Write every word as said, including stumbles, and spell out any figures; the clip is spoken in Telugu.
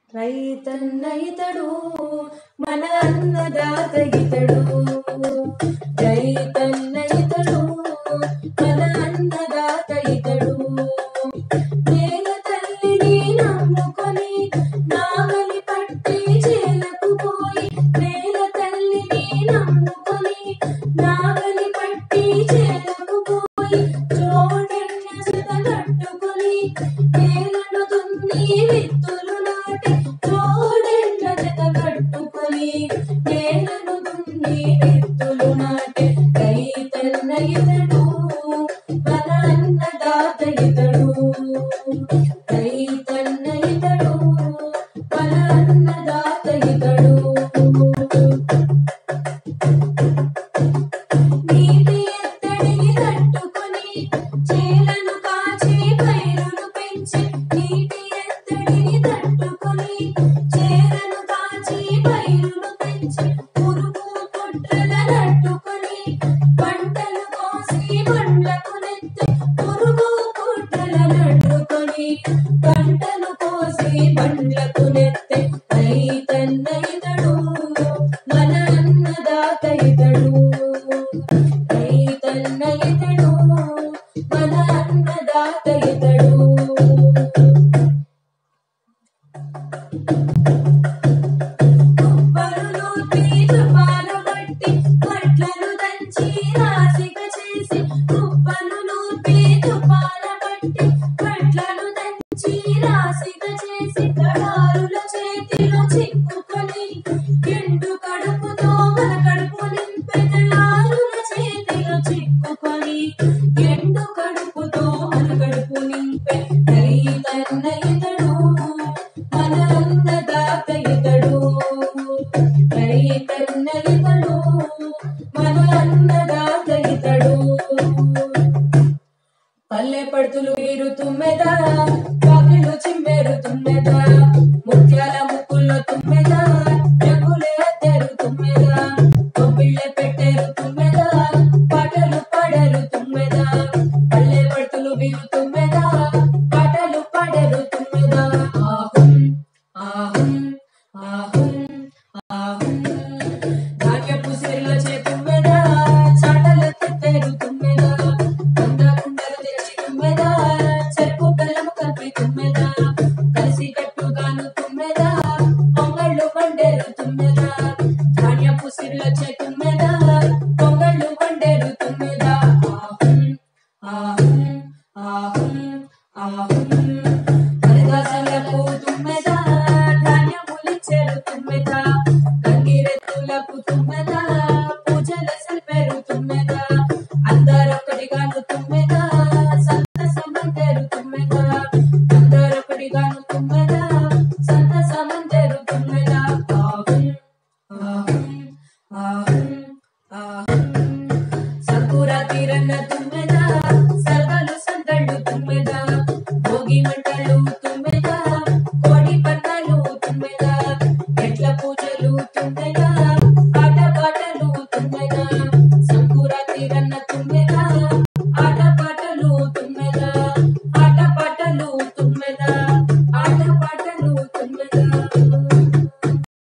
రైతన్న ఇతడు మన అన్నదాత ఇతడు, రైతన్న ఇతడు మన అన్నదాత ఇతడు. నేల తల్లిని నమ్ముకొని నాగలి పట్టి చేలకు పోయి, నేల తల్లిని నమ్ముకొని నాగలి పట్టి చేలకు పోయి, జోడెన్న జత కట్టుకొని నేలను దున్ని విత్తులు నాటి, జోడెన్న జత కట్టుకొని నేలను దున్ని విత్తులు నాటి. రైతన్న ఇతడు మన అన్నదాత ఇతడు, రైతన్న ఇతడు మన అన్నదాత ఇతడు. నీటి ఎత్తడిని తట్టుకొని చేలను కాచి పైరును పెంచి, నీటి ఎత్తడిని తట్టుకొని చేలను కాచి పైరును పెంచి, పురుగు పుట్రల నట్టుకొని పంటలు కోసి బండ్లకు నెత్తి, పురుగు పుట్రల నట్టుకొని పంటలు కోసి బండ్లకు నెత్తి. రైతన్న ఇతడు మన అన్నదాత ఇతడు, రైతన్న ఇతడు మన అన్నదాత ఇతడు. కుప్పలు నూర్పి తుపాలు పట్టి వడ్లను దంచి రాశిగా చేసి, కుప్పలు నూర్పి తుపాల పట్టి వడ్లను దంచి రాశిగా చేసి, కడారుల చేతిలో చిక్కుకొని ఎండు కడుపుతో మన కడుపు నింపే, కడారుల చేతిలో చిక్కుకొని ఎండు కడుపుతో మన కడుపు నింపే. రైతన్న ఇతడు మన అన్నదాత ఇతడు, రైతన్న ఇతడు మన అన్నదాత ఇతడు. పల్లె పడుతులు వీరు తుమ్మెదా, కాకిలు చిమ్మెరు తుమ్మెదా, ముత్యాల ముక్కుల్లో తుమ్మెదా, రంగులే తెరు తుమ్మెదా, కొబ్బిళ్ళె పెట్టెరు తుమ్మెదా, పాటలు పాడరు తుమ్మెదా. పల్లె పడుతులు వీరు తుమ్మెదా, పాటలు పాడరు తుమ్మెదా. ఆహుం ఆహుం ఆహుం ఆహుం. ధాన్యపు సిరిల చే తుమ్మెదా, చాటల తెత్తెరు తుమ్మెదా, వంద కుండలు తెచ్చి తుమ్మెదా, చెరుకు బెల్లము కలిపి తుమ్మెదా, కలిసి కట్టుగాను తుమ్మెదా, పొంగళ్ళు వండేరు తుమ్మెదా. ధాన్యపు సిరిల చే తుమ్మెదా, పొంగళ్ళు వండేరు తుమ్మెదా. ఆహుం ఆహుం ఆహుం ఆహుం. హరిదాసులకు తుమ్మెదా, ధాన్యములిచ్చేరు తుమ్మెదా, గంగిరెద్దులకు తుమ్మెదా, పూజల సల్పెరు తుమ్మెదా, అందరొకటిగాను తుమ్మెదా, సంతసమందెరు తుమ్మెదా, అందరొకటిగాను తుమ్మెదా, సంతసమందెరు తుమ్మెదా. ఆహుం ఆహుం ఆహుం ఆహుం. సంకుర తీరన్న